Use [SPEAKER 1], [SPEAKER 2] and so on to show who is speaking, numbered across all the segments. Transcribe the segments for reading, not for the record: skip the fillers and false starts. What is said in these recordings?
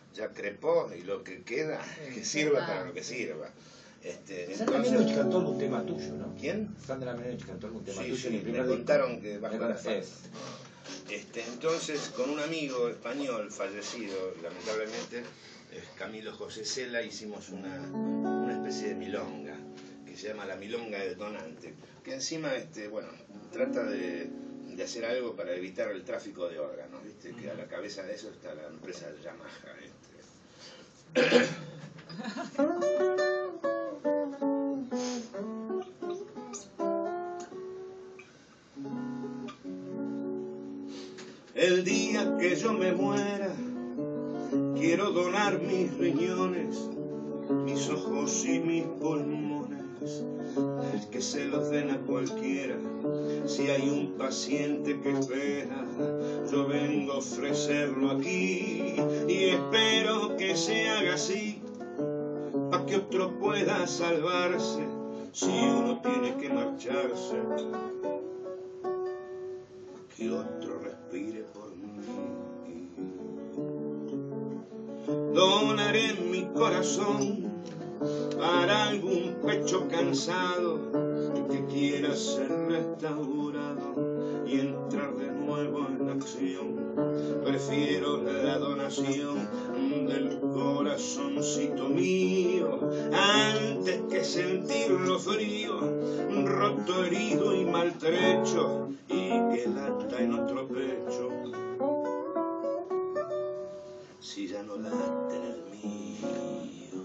[SPEAKER 1] ya crepó y lo que queda, que sirva para lo que sirva.
[SPEAKER 2] Sandra Menotti cantó algún tema tuyo, ¿no?
[SPEAKER 1] ¿Quién?
[SPEAKER 2] Sandra Menotti cantó algún tema
[SPEAKER 1] Sí,
[SPEAKER 2] tuyo en
[SPEAKER 1] sí,
[SPEAKER 2] el primer
[SPEAKER 1] me
[SPEAKER 2] disco.
[SPEAKER 1] contaron que bajo la falda.
[SPEAKER 2] Es.
[SPEAKER 1] Entonces, con un amigo español fallecido, lamentablemente, Camilo José Cela, hicimos una especie de milonga, que se llama La Milonga del Donante, que encima, bueno, trata de hacer algo para evitar el tráfico de órganos, ¿viste? Que a la cabeza de eso está la empresa Yamaha, El día que yo me muera, quiero donar mis riñones, mis ojos y mis pulmones, que se los den a cualquiera. Si hay un paciente que espera, yo vengo a ofrecerlo aquí y espero que se haga así, para que otro pueda salvarse si uno tiene que marcharse, que otro respire por mí. Donaré mi corazón para algún pecho cansado que quiera ser restaurado y entrar de nuevo en acción. Prefiero la donación del corazoncito mío antes que sentirlo frío, roto, herido y maltrecho, y que lata en otro pecho si ya no late en el mío.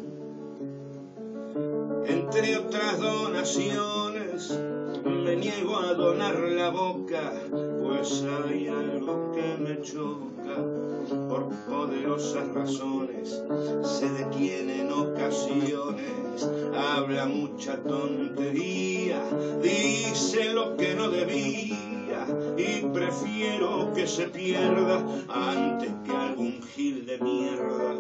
[SPEAKER 1] Entre otras donaciones, me niego a donar la boca, pues hay algo que me choca por poderosas razones. Sé de quién en ocasiones habla mucha tontería, dice lo que no debía y prefiero que se pierda antes que algún gil de mierda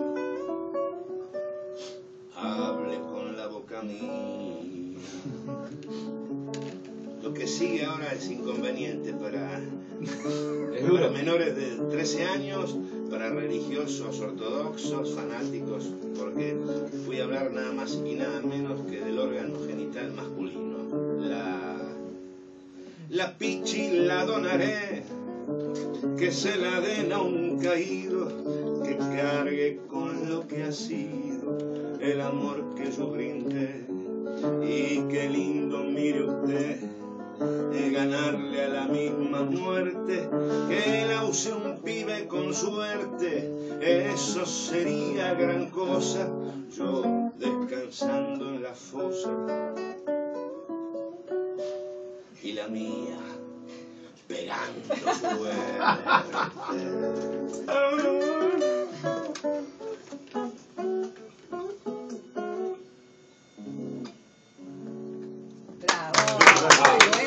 [SPEAKER 1] hable con la boca mía. Lo que sigue ahora es inconveniente para menores de 13 años, para religiosos, ortodoxos, fanáticos, porque fui a hablar nada más y nada menos que del órgano genital masculino. La pichi la donaré, que se la den a un caído, que cargue con lo que ha sido el amor que yo brindé. Y qué lindo, mire usted, ganarle a la misma muerte, que la use un pibe con suerte, eso sería gran cosa, yo descansando en la fosa y la mía pegando fuerte.
[SPEAKER 3] Bravo.